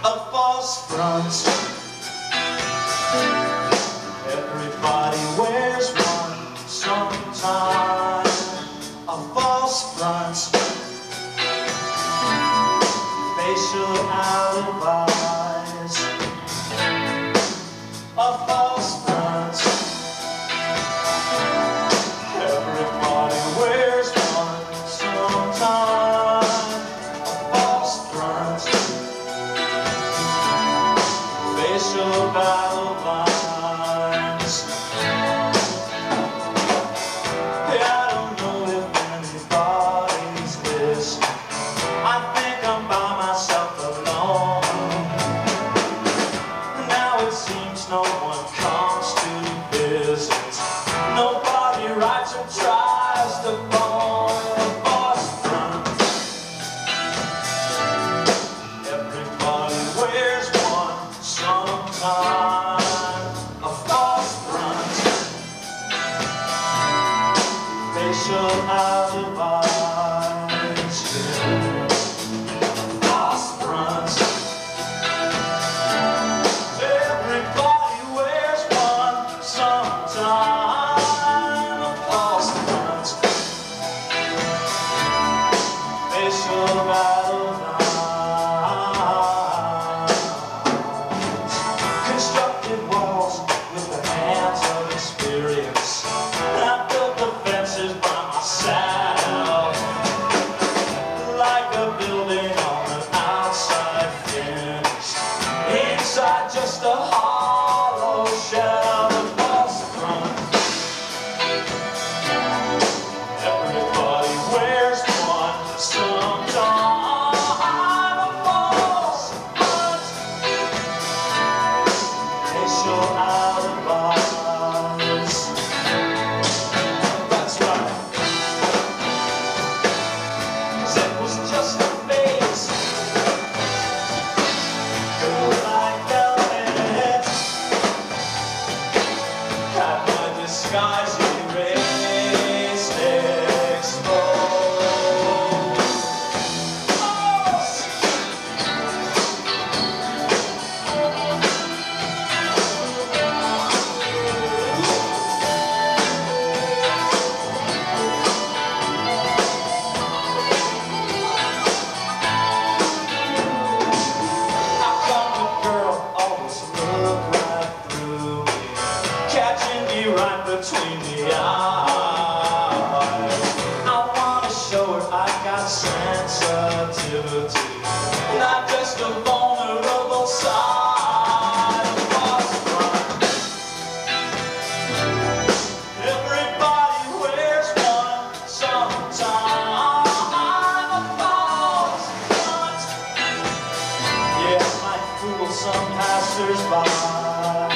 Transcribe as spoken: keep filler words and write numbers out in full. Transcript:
a false front. Everybody wears one sometime, a false front. Facial alibis, a false front. Everybody wears one sometime, a false front. Facial alibis. Hey, I don't know if anybody's listening. I think I'm by myself alone. Now it seems no one comes to visit. Nobody writes or tries to phone a false front. Everybody wears one sometime, a false front. Facial alibis, yeah. False front. Everybody wears one sometime, a false front. Facial alibis. Constructed walls with the hands of experience. I built the fences by myself, like a building on an outside fence. Inside just a hollow shell, a false front. Everybody wears one sometime, a false front. Facial alibis. That's right. 'Cause it was just a face. Girl like velvet. Had my disguise erased, exposed. How come the girl always look right through me, catching me right between the eyes? I wanna show her I got sensitivity, not just a vulnerable side, a false front. Everybody wears one sometime, a false front. Yeah, I might fool some passers-by.